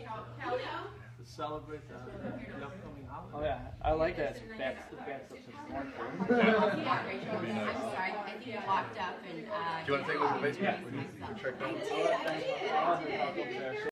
To celebrate the upcoming holiday. Oh yeah, I like that. It's backs up to smart. Yeah, Rachel, I'm sorry. I think you locked up and. Do you want to take a look at the basement? Yeah. Check that. Oh, thanks.